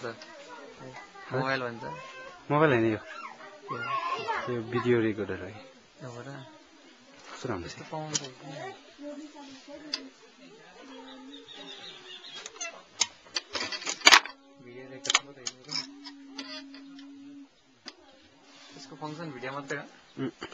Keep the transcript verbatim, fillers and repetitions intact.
mobile भन्छ mobile हैन यो यो भिडियो रेकर्डर हो हो र कस्तो राम्रो छ पाउँछ भिडियो रेकर्ड मात्रै हो यसको फंक्सन भिडियो मात्रै हो